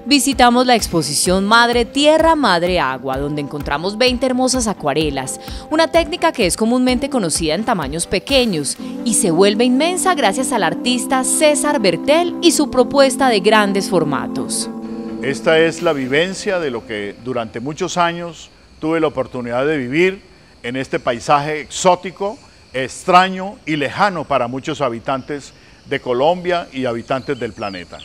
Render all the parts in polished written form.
Visitamos la exposición Madre Tierra, Madre Agua, donde encontramos 20 hermosas acuarelas, una técnica que es comúnmente conocida en tamaños pequeños y se vuelve inmensa gracias al artista César Bertel y su propuesta de grandes formatos. Esta es la vivencia de lo que durante muchos años tuve la oportunidad de vivir en este paisaje exótico, extraño y lejano para muchos habitantes de Colombia y habitantes del planeta.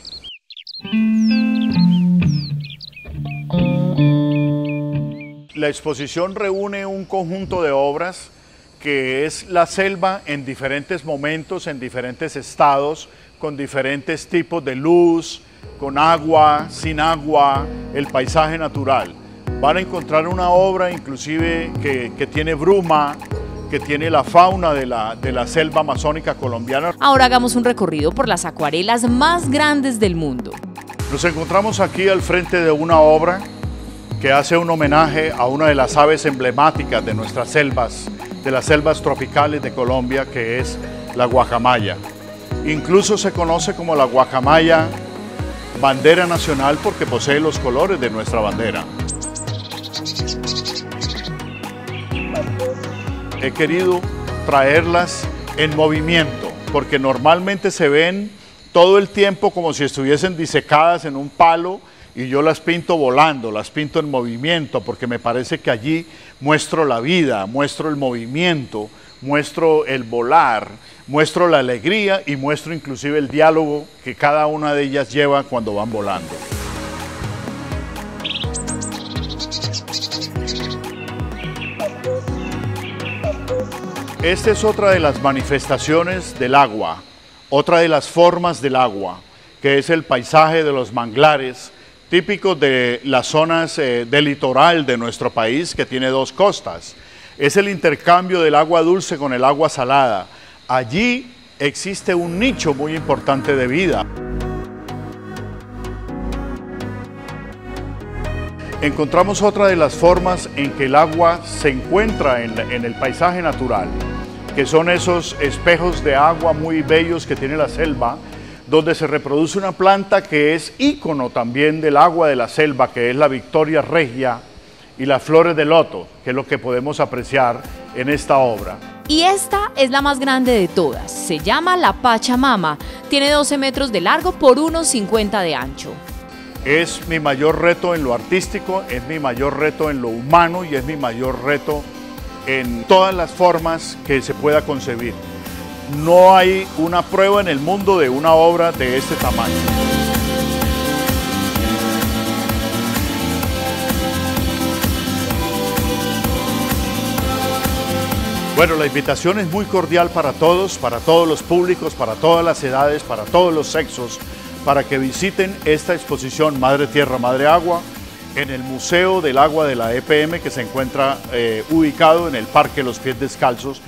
La exposición reúne un conjunto de obras que es la selva en diferentes momentos, en diferentes estados, con diferentes tipos de luz, con agua, sin agua, el paisaje natural. Van a encontrar una obra inclusive que tiene bruma, que tiene la fauna de la selva amazónica colombiana. Ahora hagamos un recorrido por las acuarelas más grandes del mundo. Nos encontramos aquí al frente de una obra que hace un homenaje a una de las aves emblemáticas de nuestras selvas, de las selvas tropicales de Colombia, que es la guacamaya. Incluso se conoce como la guacamaya bandera nacional porque posee los colores de nuestra bandera. He querido traerlas en movimiento porque normalmente se ven todo el tiempo como si estuviesen disecadas en un palo y yo las pinto volando, las pinto en movimiento porque me parece que allí muestro la vida, muestro el movimiento, muestro el volar, muestro la alegría y muestro inclusive el diálogo que cada una de ellas lleva cuando van volando. Esta es otra de las manifestaciones del agua, otra de las formas del agua, que es el paisaje de los manglares, típicos de las zonas del litoral de nuestro país, que tiene dos costas. Es el intercambio del agua dulce con el agua salada. Allí existe un nicho muy importante de vida. Encontramos otra de las formas en que el agua se encuentra en el paisaje natural, que son esos espejos de agua muy bellos que tiene la selva, donde se reproduce una planta que es ícono también del agua de la selva, que es la Victoria regia y las flores de loto, que es lo que podemos apreciar en esta obra. Y esta es la más grande de todas, se llama la Pachamama, tiene 12 metros de largo por unos 50 de ancho. Es mi mayor reto en lo artístico, es mi mayor reto en lo humano y es mi mayor reto en todas las formas que se pueda concebir. No hay una prueba en el mundo de una obra de este tamaño. Bueno, la invitación es muy cordial para todos los públicos, para todas las edades, para todos los sexos, para que visiten esta exposición Madre Tierra, Madre Agua en el Museo del Agua de la EPM, que se encuentra ubicado en el Parque Los Pies Descalzos